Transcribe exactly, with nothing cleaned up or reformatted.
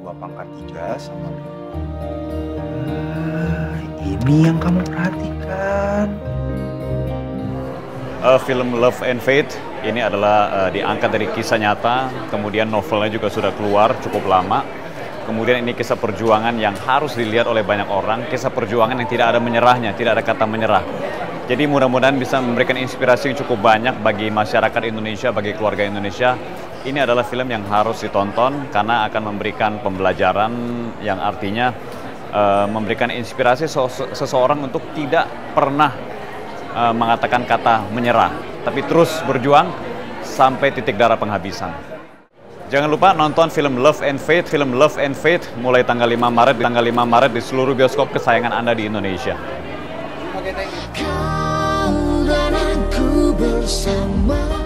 dua pangkat tiga sama dua. Ah, ini yang kamu perhatikan. Uh, film Love and Fate ini adalah uh, diangkat dari kisah nyata, kemudian novelnya juga sudah keluar cukup lama. Kemudian ini kisah perjuangan yang harus dilihat oleh banyak orang, kisah perjuangan yang tidak ada menyerahnya, tidak ada kata menyerah. Jadi mudah-mudahan bisa memberikan inspirasi yang cukup banyak bagi masyarakat Indonesia, bagi keluarga Indonesia. Ini adalah film yang harus ditonton karena akan memberikan pembelajaran yang artinya uh, memberikan inspirasi seseorang untuk tidak pernah uh, mengatakan kata menyerah, tapi terus berjuang sampai titik darah penghabisan. Jangan lupa nonton film Love and Fate, film Love and Fate mulai tanggal lima Maret, tanggal lima Maret di seluruh bioskop kesayangan Anda di Indonesia. Kau dan aku bersama.